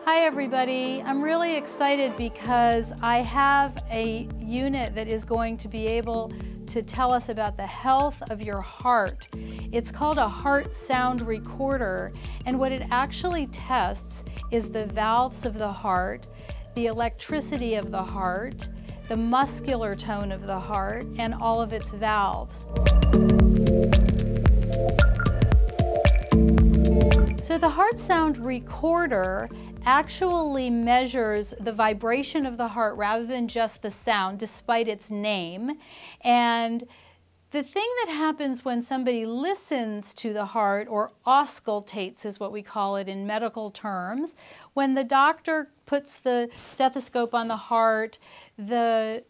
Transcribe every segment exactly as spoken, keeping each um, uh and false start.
Hi everybody, I'm really excited because I have a unit that is going to be able to tell us about the health of your heart. It's called a heart sound recorder, and what it actually tests is the valves of the heart, the electricity of the heart, the muscular tone of the heart, and all of its valves. So the heart sound recorder actually measures the vibration of the heart rather than just the sound, despite its name. And the thing that happens when somebody listens to the heart, or auscultates is what we call it in medical terms, when the doctor puts the stethoscope on the heart, the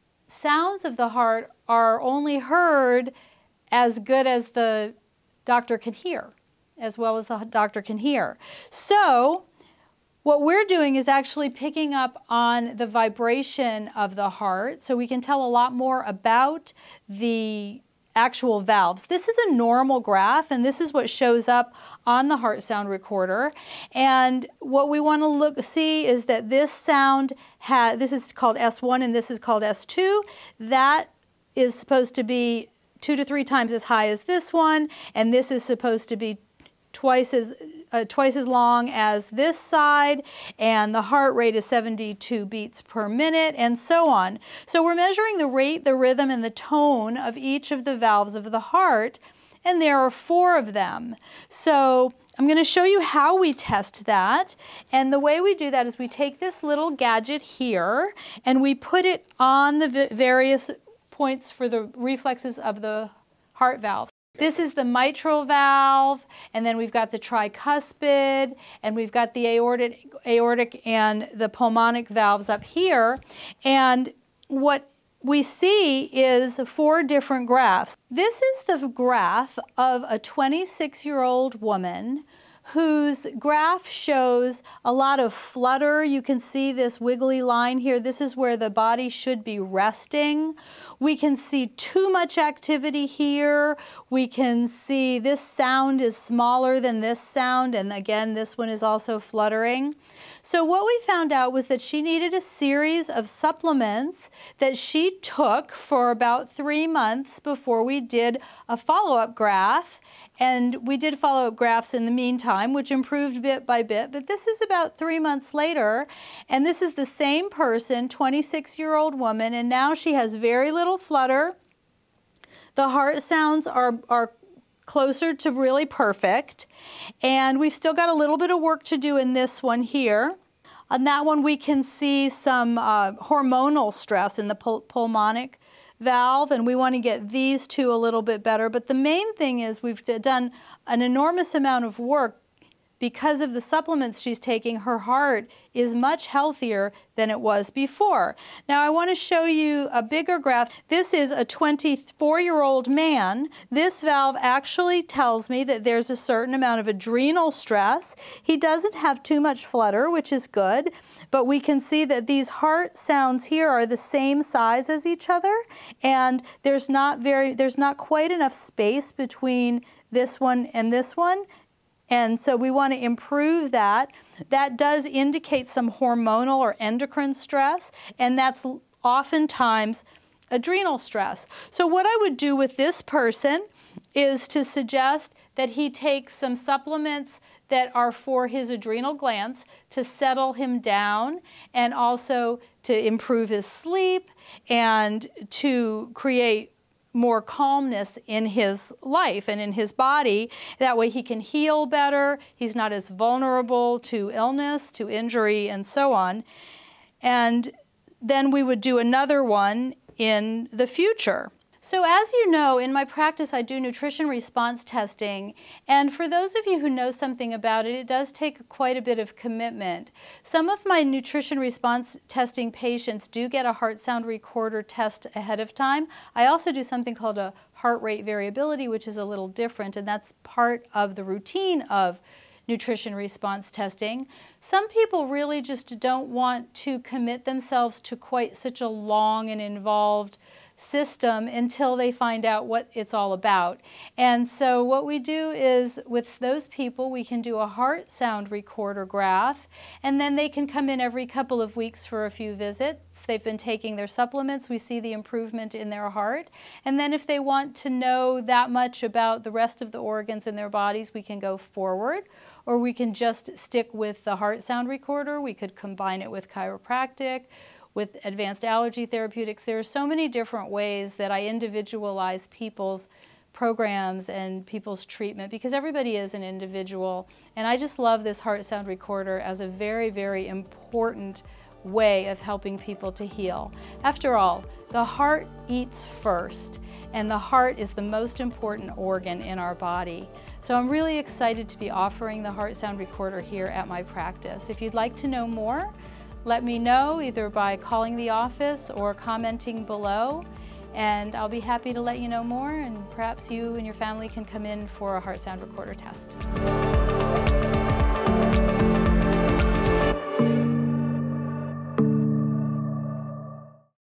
sounds of the heart are only heard as good as the doctor can hear, as well as the doctor can hear. So what we're doing is actually picking up on the vibration of the heart, so we can tell a lot more about the actual valves. This is a normal graph, and this is what shows up on the heart sound recorder. And what we want to look see is that this sound has, this is called S one and this is called S two. That is supposed to be two to three times as high as this one, and this is supposed to be twice as Uh, twice as long as this side, and the heart rate is seventy-two beats per minute, and so on. So we're measuring the rate, the rhythm, and the tone of each of the valves of the heart, and there are four of them. So I'm going to show you how we test that, and the way we do that is we take this little gadget here, and we put it on the various points for the reflexes of the heart valve. This is the mitral valve, and then we've got the tricuspid, and we've got the aortic, aortic and the pulmonic valves up here. And what we see is four different graphs. This is the graph of a twenty-six-year-old woman whose graph shows a lot of flutter. You can see this wiggly line here. This is where the body should be resting. We can see too much activity here. We can see this sound is smaller than this sound, and again, this one is also fluttering. So what we found out was that she needed a series of supplements that she took for about three months before we did a follow-up graph. And we did follow-up graphs in the meantime, which improved bit by bit. But this is about three months later, and this is the same person, twenty-six-year-old woman, and now she has very little flutter. The heart sounds are, are closer to really perfect. And we've still got a little bit of work to do in this one here. On that one, we can see some uh, hormonal stress in the pul pulmonic valve, and we want to get these two a little bit better. But the main thing is we've done an enormous amount of work. Because of the supplements she's taking, her heart is much healthier than it was before. Now I want to show you a bigger graph. This is a twenty-four-year-old man. This valve actually tells me that there's a certain amount of adrenal stress. He doesn't have too much flutter, which is good, but we can see that these heart sounds here are the same size as each other, and there's not very, there's not quite enough space between this one and this one. And so we want to improve that. That does indicate some hormonal or endocrine stress, and that's oftentimes adrenal stress. So what I would do with this person is to suggest that he takes some supplements that are for his adrenal glands to settle him down, and also to improve his sleep and to create more calmness in his life and in his body. That way he can heal better. He's not as vulnerable to illness, to injury, and so on. And then we would do another one in the future. So as you know, in my practice I do nutrition response testing, and for those of you who know something about it, it does take quite a bit of commitment. Some of my nutrition response testing patients do get a heart sound recorder test ahead of time. I also do something called a heart rate variability, which is a little different, and that's part of the routine of nutrition response testing. Some people really just don't want to commit themselves to quite such a long and involved system until they find out what it's all about. And so what we do is with those people, we can do a heart sound recorder graph, and then they can come in every couple of weeks for a few visits. They've been taking their supplements, we see the improvement in their heart. And then if they want to know that much about the rest of the organs in their bodies, we can go forward, or we can just stick with the heart sound recorder. We could combine it with chiropractic, with advanced allergy therapeutics. There are so many different ways that I individualize people's programs and people's treatment, because everybody is an individual. And I just love this heart sound recorder as a very, very important way of helping people to heal. After all, the heart eats first, and the heart is the most important organ in our body. So I'm really excited to be offering the heart sound recorder here at my practice. If you'd like to know more, let me know either by calling the office or commenting below, and I'll be happy to let you know more, and perhaps you and your family can come in for a heart sound recorder test.